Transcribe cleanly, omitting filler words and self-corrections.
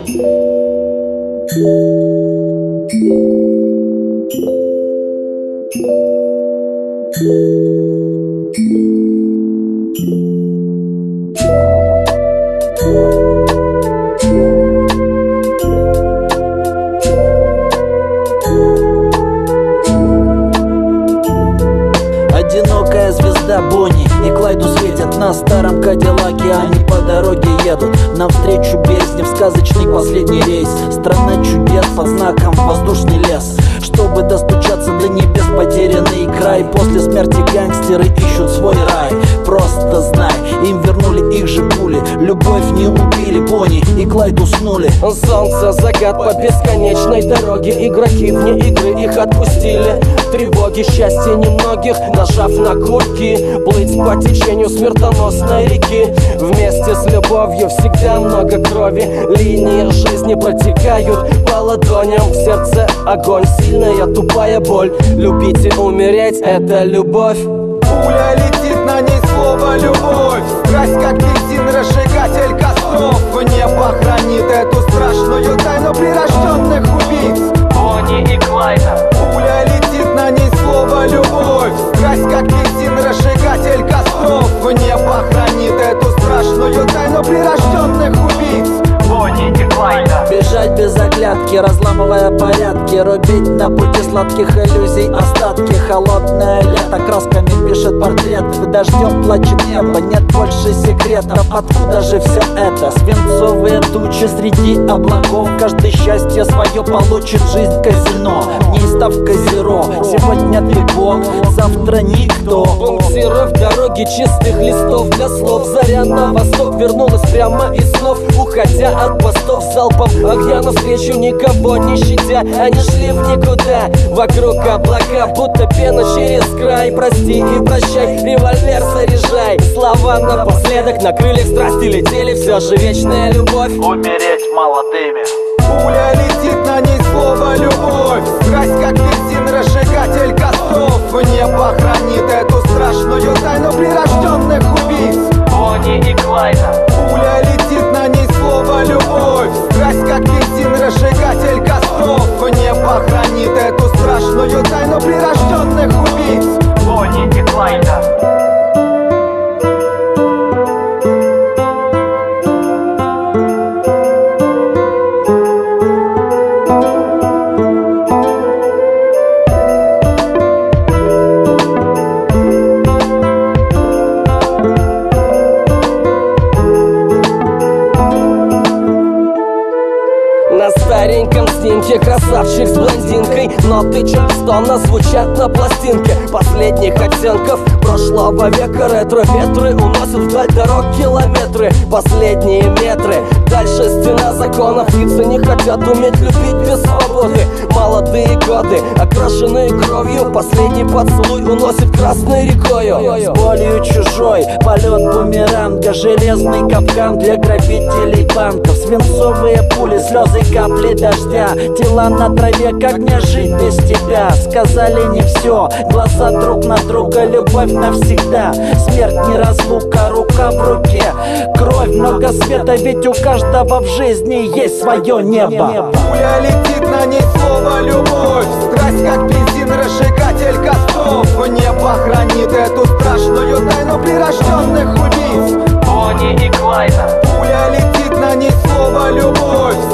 Одинокая звезда Бонни и Клайду светят на старом Кадиллаке. Они по дороге едут навстречу бездне в сказочный последний рейс. Страна чудес под знаком воздушный лес. Чтобы достучаться до небес, потерянный край. После смерти гангстеры ищут свой рай. Просто знай, им вернули их же пули. Любовь не убили, Бонни и Клайд уснули. Солнце, закат по бесконечной дороге. Игроки вне игры, их отпустили. Тревоги, счастье немногих, нажав на курки. Плыть по течению смертоносной реки. Вместе с любовью всегда много крови. Линии жизни протекают по ладоням. В сердце огонь, сильная тупая боль. Любить и умереть — это любовь. Пуля летит, на ней слово «любовь». Страсть как бензин, разжигатель костров. Небо хранит эту страшную тайну прирожденных убийц. Бонни и Клайда. Пуля летит, на ней слово «любовь». Страсть как бензин, разжигатель костров. Небо хранит эту страшную тайну прирожденных убийц. Бонни и Клайда. Бежать без оглядки, разламывая порядки. Рубить на пути сладких иллюзий остатки. Холодное лето красками пишет портрет. Дождем плачет небо, нет больше секретов. Откуда же все это? Свинцовые тучи среди облаков. Каждый счастье свое получит, жизнь казино. В ней ставка зеро. Сегодня ты бог, завтра никто. Пунктиров дороги чистых листов для слов. Заря на восток вернулась прямо из снов. Уходя от постов залпом огня навстречу, никого не щадя. Они шли в никуда, вокруг облака, будто пена через край. Прости и прощай, револьвер заряжай. Слова напоследок, на крыльях страсти летели. Все же вечная любовь, умереть молодыми. Пуля летит, на ней слово «любовь». Страсть как бензин, разжигатель костров. Небо хранит эту страшную тайну прирожденных убийц. Бонни и Клайда. Пуля летит, на ней слово «любовь». Страсть как бензин, разжигатель костров. Небо хранит эту страшную тайну прирожденных убийц. Бонни и Клайда. На стареньком снимке красавчик с блондинкой. Ноты Чарльстона звучат на пластинке последних оттенков прошлого века. Ретро-ветры уносят вдаль дорог километры. Последние метры, дальше стена закона. Птицы не хотят уметь любить без свободы. Молодые годы, окрашенные кровью. Последний поцелуй уносит красной рекою. С болью чужой, полет бумеранга. Железный капкан для грабителей банков. Свинцовые пули, слезы, капли дождя. Тела на траве, как мне жить без тебя? Сказали не все, глаза друг на друга. Любовь навсегда, смерть не разлука. Рука в руке, кровь, много света. Ведь у каждого в жизни есть свое небо. Пуля летит, на ней слово «любовь». Страсть как бензин, разжигатель костров. Небо хранит эту страшную тайну прирожденных убийц. Бонни и Клайда. Пуля летит, на ней слово «любовь».